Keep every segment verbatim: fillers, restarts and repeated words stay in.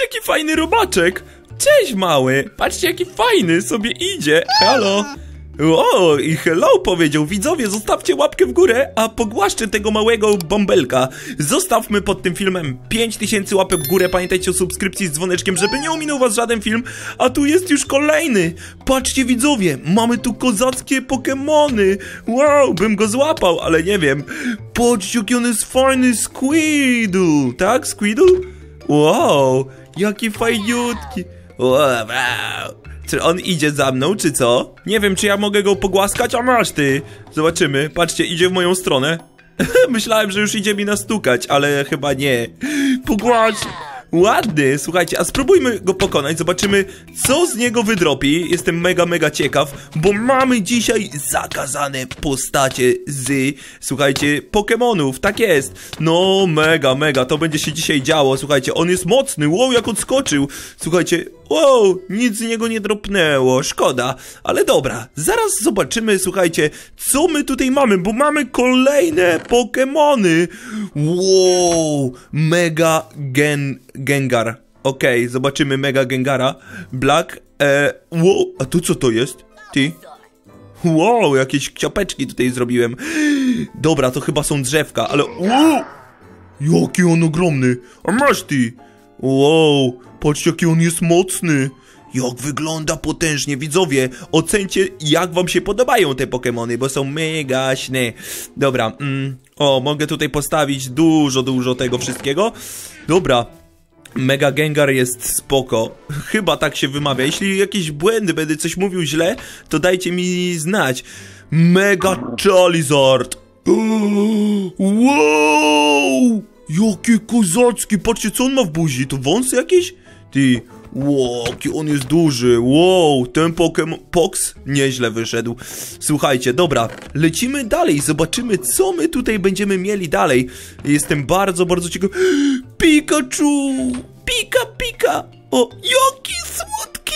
jaki fajny robaczek. Cześć, mały. Patrzcie, jaki fajny sobie idzie. Halo. O, i hello powiedział. Widzowie, zostawcie łapkę w górę, a pogłaszczę tego małego bąbelka. Zostawmy pod tym filmem pięć tysięcy łapek w górę. Pamiętajcie o subskrypcji z dzwoneczkiem, żeby nie ominął was żaden film. A tu jest już kolejny. Patrzcie, widzowie, mamy tu kozackie Pokemony. Wow, bym go złapał, ale nie wiem. Patrzcie, jaki on jest fajny. Squirtle, tak? Squirtle? Wow, jaki fajniutki. Wow. Czy on idzie za mną, czy co? Nie wiem, czy ja mogę go pogłaskać, a masz ty. Zobaczymy. Patrzcie, idzie w moją stronę. Myślałem, że już idzie mi nastukać, ale chyba nie. Pogłasz. Ładny, słuchajcie, a spróbujmy go pokonać. Zobaczymy, co z niego wydropi. Jestem mega, mega ciekaw, bo mamy dzisiaj zakazane postacie z, słuchajcie, Pokemonów. Tak jest. No, mega, mega, to będzie się dzisiaj działo. Słuchajcie, on jest mocny. Wow, jak odskoczył. Słuchajcie, wow, nic z niego nie dropnęło. Szkoda, ale dobra. Zaraz zobaczymy, słuchajcie, co my tutaj mamy, bo mamy kolejne Pokemony. Wow, mega gen... Gengar. Okej, okay, zobaczymy Mega Gengara. Black. E, wow, a tu co to jest? Ty? Wow, jakieś kciapeczki tutaj zrobiłem. Dobra, to chyba są drzewka, ale... Wow, jaki on ogromny. A masz ty. Wow, patrzcie, jaki on jest mocny. Jak wygląda potężnie. Widzowie, ocencie, jak wam się podobają te Pokemony, bo są mega śne. Dobra, mm, o, mogę tutaj postawić dużo, dużo tego wszystkiego. Dobra. Mega Gengar jest spoko. Chyba tak się wymawia. Jeśli jakieś błędy, będę coś mówił źle, to dajcie mi znać. Mega Charizard. Wow! Jakie kozackie. Patrzcie, co on ma w buzi. To wąsy jakieś? Ty... Wow, jaki on jest duży. Wow, ten Pokemon... Pox nieźle wyszedł. Słuchajcie, dobra, lecimy dalej. Zobaczymy, co my tutaj będziemy mieli dalej. Jestem bardzo, bardzo ciekaw. Pikachu! Pika, pika! O, jaki słodki!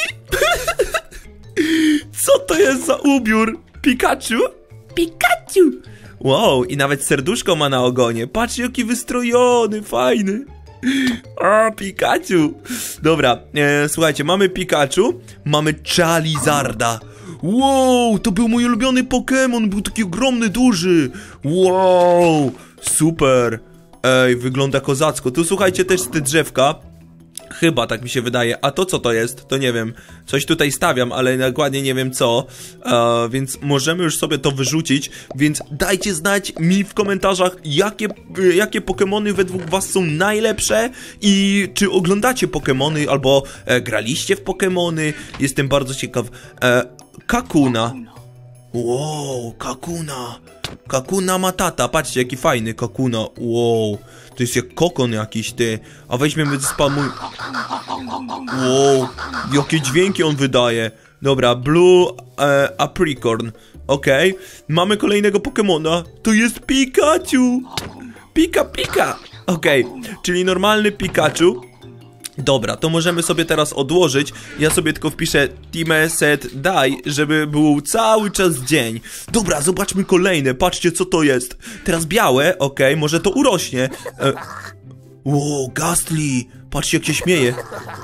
Co to jest za ubiór? Pikachu? Pikachu! Wow, i nawet serduszko ma na ogonie. Patrzcie, jaki wystrojony, fajny. A, Pikachu. Dobra, e, słuchajcie, mamy Pikachu, mamy Charizarda. Wow, to był mój ulubiony Pokémon, był taki ogromny, duży. Wow, super. Ej, wygląda kozacko. Tu słuchajcie, też te drzewka. Chyba, tak mi się wydaje. A to co to jest? To nie wiem. Coś tutaj stawiam, ale dokładnie nie wiem co. E, więc możemy już sobie to wyrzucić. Więc dajcie znać mi w komentarzach, jakie, jakie Pokemony według was są najlepsze. I czy oglądacie Pokemony, albo e, graliście w Pokemony. Jestem bardzo ciekaw. E, Kakuna. Wow, Kakuna. Kakuna Matata. Patrzcie, jaki fajny Kakuna. Wow. To jest jak kokon jakiś, ty. A weźmiemy spamuj. Wow. Jakie dźwięki on wydaje. Dobra, Blue e, Apricorn. Okej. Okay. Mamy kolejnego Pokemona. To jest Pikachu. Pika, pika. Okej. Okay. Czyli normalny Pikachu. Dobra, to możemy sobie teraz odłożyć. Ja sobie tylko wpiszę Time Set Die, żeby był cały czas dzień. Dobra, zobaczmy kolejne. Patrzcie, co to jest. Teraz białe, okej, okay, może to urośnie. E... Wow, Gastly. Patrzcie, jak się śmieje.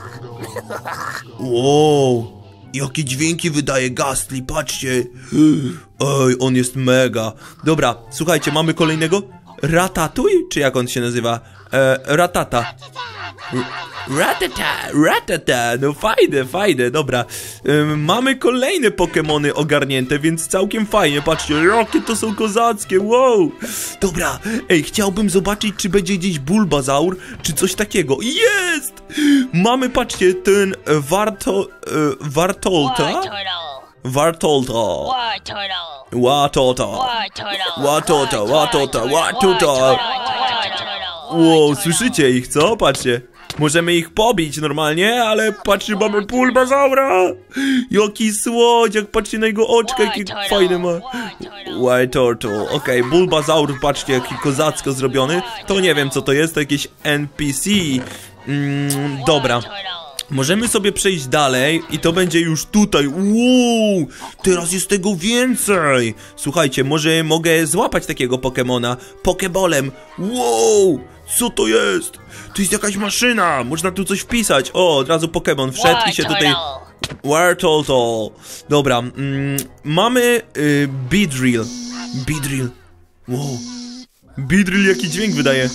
Wow, jakie dźwięki wydaje Gastly, patrzcie. Ej, on jest mega. Dobra, słuchajcie, mamy kolejnego. Ratatuj? Czy jak on się nazywa? E, ratata. Ratata, ratata, no fajne, fajne, dobra. Ym, mamy kolejne Pokemony ogarnięte, więc całkiem fajnie, patrzcie, jakie to są kozackie, wow. Dobra, ej, chciałbym zobaczyć, czy będzie gdzieś Bulbasaur, czy coś takiego. Jest! Mamy, patrzcie, ten Warto... E, Wartolta? Wartolta. Watota. Watota, Watota, Watota. Wow, słyszycie ich, co? Patrzcie. Możemy ich pobić normalnie, ale patrzcie, mamy Bulbasaura. Jaki słodziak, patrzcie na jego oczka, jaki fajny ma. White Turtle, okej, okay, Bulbasaur, patrzcie, jaki kozacko zrobiony. To nie wiem, co to jest, to jakieś N P C. Mm, dobra. Możemy sobie przejść dalej i to będzie już tutaj. Wow, teraz jest tego więcej. Słuchajcie, może mogę złapać takiego Pokemona Pokebolem. Wow, co to jest? To jest jakaś maszyna, można tu coś wpisać. O, od razu Pokemon wszedł i się tutaj... Wartortle. Dobra, mm, mamy y, Beedrill. Beedrill. Wow. Beedrill jaki dźwięk wydaje.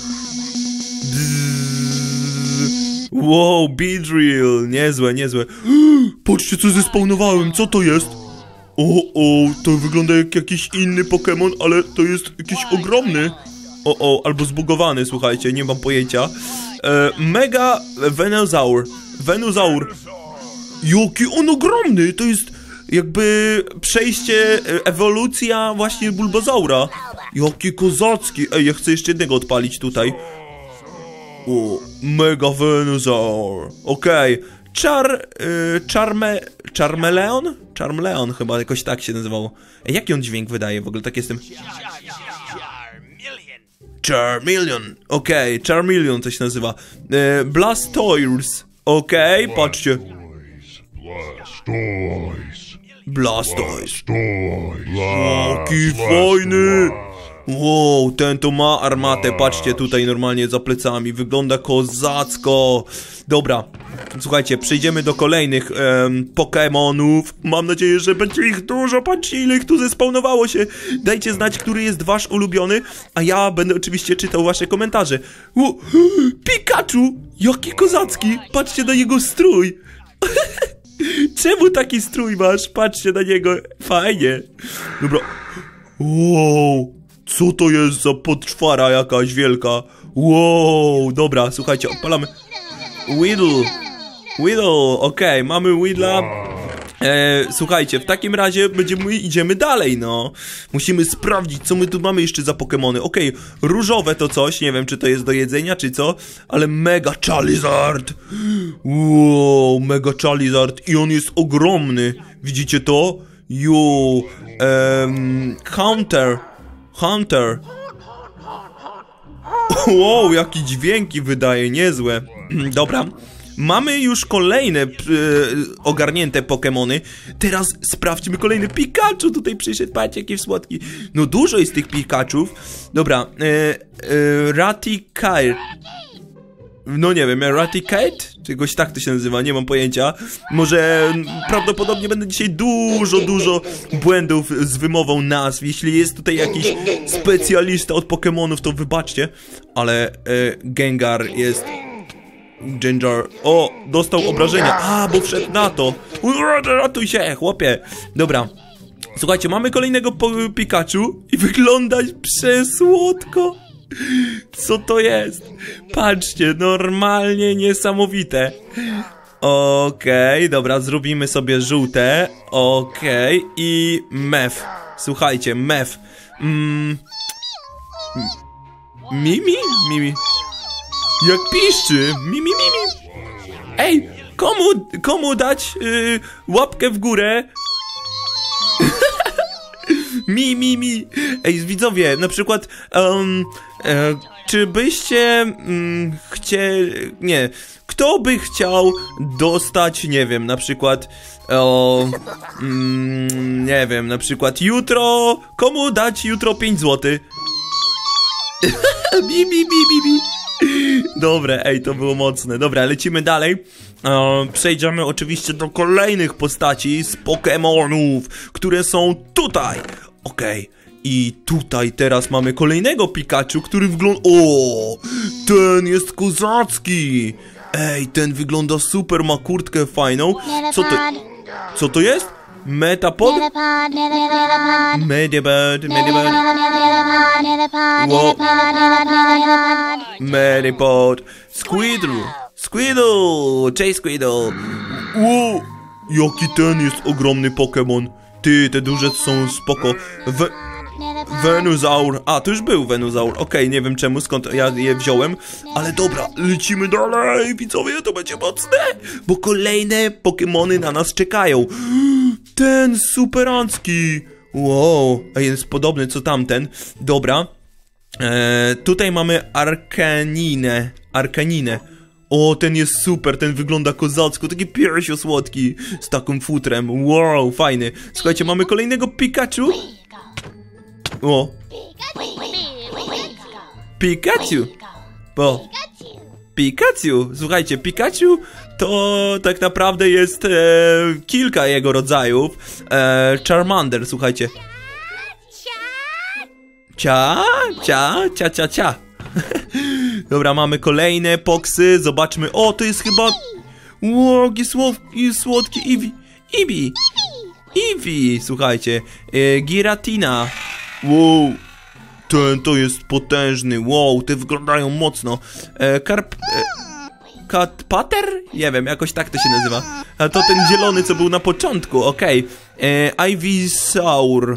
Wow, Beedrill, niezłe, niezłe. Patrzcie, co zespawnowałem, co to jest? O, o, to wygląda jak jakiś inny Pokémon, ale to jest jakiś ogromny. O, o, albo zbugowany, słuchajcie, nie mam pojęcia. E, mega Venusaur. Venusaur. Jaki on ogromny, to jest jakby przejście, ewolucja właśnie Bulbazaura. Jaki kozacki. Ej, ja chcę jeszcze jednego odpalić tutaj. O, Mega Venusaur. Okej. Okay. Char... Y, charme... Charmeleon? Charmeleon chyba, jakoś tak się nazywało. Ej, jaki on dźwięk wydaje w ogóle? Tak jestem... Charmeleon. Okej, okay. Charmeleon to się nazywa. Y, Blastoise. Okej, okay. Patrzcie. Blastoise. Jaki fajny. Wow, ten to ma armatę, patrzcie tutaj normalnie za plecami, wygląda kozacko. Dobra, słuchajcie, przejdziemy do kolejnych um, Pokemonów. Mam nadzieję, że będzie ich dużo, patrzcie ile ich tu zespawnowało się. Dajcie znać, który jest wasz ulubiony, a ja będę oczywiście czytał wasze komentarze. O, Pikachu, jaki kozacki, patrzcie na jego strój. Czemu taki strój masz? Patrzcie na niego, fajnie. Dobra, wow. Co to jest za poczwara jakaś wielka? Wow, dobra, słuchajcie, odpalamy. Weedle. Weedle, okej, okay, mamy Weedla. E, słuchajcie, w takim razie będziemy, idziemy dalej, no. Musimy sprawdzić, co my tu mamy jeszcze za Pokemony. Okej, okay, różowe to coś, nie wiem, czy to jest do jedzenia, czy co, ale Mega Charizard. Wow, Mega Charizard i on jest ogromny. Widzicie to? Jo, um, Counter. Hunter. Wow, jakie dźwięki wydaje, niezłe. Dobra, mamy już kolejne e, ogarnięte Pokemony. Teraz sprawdźmy kolejny Pikachu. Tutaj przyszedł, patrzcie, jaki słodki. No dużo jest tych Pikachów. Dobra, e, e, Raticate. No nie wiem, Eradicate? Czegoś tak to się nazywa, nie mam pojęcia. Może prawdopodobnie będę dzisiaj dużo, dużo błędów z wymową nazw. Jeśli jest tutaj jakiś specjalista od Pokemonów, to wybaczcie. Ale e, Gengar jest... Ginger... O, dostał obrażenia. A, bo wszedł na to. Ratuj się, chłopie. Dobra. Słuchajcie, mamy kolejnego Pikachu i wygląda przesłodko. Co to jest? Patrzcie, normalnie niesamowite. Okej, okay, dobra, zrobimy sobie żółte. Okej, okay. I Mef. Słuchajcie, Mef. Mm. Mimi? Mimi. Jak piszczy. Mimi, mimi. Ej, komu, komu dać yy, łapkę w górę? Mi, mi, mi. Ej, widzowie, na przykład, um, e, czy byście um, chcieli, nie, kto by chciał dostać, nie wiem, na przykład, o, um, nie wiem, na przykład jutro, komu dać jutro pięć złotych? Mi, mi, mi, mi, mi. Dobre, ej, to było mocne. Dobra, lecimy dalej. E, przejdziemy oczywiście do kolejnych postaci z Pokemonów, które są tutaj. Okej, okay. I tutaj teraz mamy kolejnego Pikachu, który wygląda... O, ten jest kozacki. Ej, ten wygląda super, ma kurtkę fajną. Co to... Co to jest? Metapod? Metapod, Metapod, Metapod. Wow. Metapod. Squirtle. Squirtle. Cześć, Squirtle. Wow. Jaki ten jest ogromny Pokémon. Ty, te duże są spoko. We... Venusaur. A, to już był Venusaur. Okej, okay, nie wiem czemu, skąd ja je wziąłem. Ale dobra, lecimy dalej. Widzowie, to będzie mocne. Bo kolejne Pokemony na nas czekają. Ten superancki. Wow, a jest podobny co tamten. Dobra. Eee, tutaj mamy Arkaninę. Arkaninę. O, ten jest super, ten wygląda kozacko, taki piersio słodki, z takim futrem, wow, fajny. Słuchajcie, mamy kolejnego Pikachu. O. Pikachu. O. Pikachu, słuchajcie, Pikachu to tak naprawdę jest e, kilka jego rodzajów. E, Charmander, słuchajcie. Cia, cia, cia, cia, cia. Dobra, mamy kolejne poksy, zobaczmy. O, to jest chyba... Ło, jaki słodki, słodki Eevee. Eevee. Eevee, słuchajcie. E, Giratina. Wow. Ten to jest potężny, wow, te wyglądają mocno. E, karp... E, kat... Pater? Nie wiem, jakoś tak to się nazywa. A to ten zielony, co był na początku, okej. Okay. Ivysaur.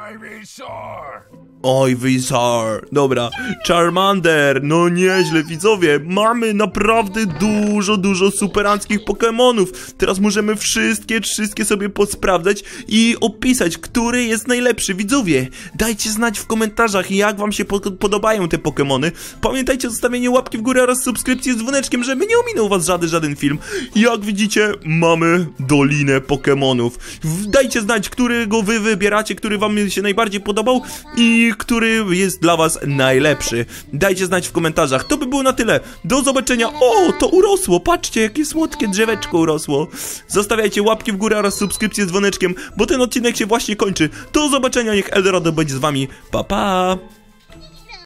Ivysaur. Dobra, Charmander. No nieźle, widzowie. Mamy naprawdę dużo, dużo superanckich Pokemonów. Teraz możemy wszystkie, wszystkie sobie posprawdzać i opisać, który jest najlepszy. Widzowie, dajcie znać w komentarzach, jak wam się po podobają te Pokemony. Pamiętajcie o zostawieniu łapki w górę oraz subskrypcji z dzwoneczkiem, żeby nie ominął was żaden, żaden film. Jak widzicie, mamy Dolinę Pokemonów. Dajcie znać, którego wy wybieracie, który wam się najbardziej podobał i który jest dla was najlepszy. Dajcie znać w komentarzach. To by było na tyle. Do zobaczenia. O, to urosło. Patrzcie, jakie słodkie drzeweczko urosło. Zostawiajcie łapki w górę oraz subskrypcję z dzwoneczkiem, bo ten odcinek się właśnie kończy. Do zobaczenia. Niech Eldorado będzie z wami. Pa, pa.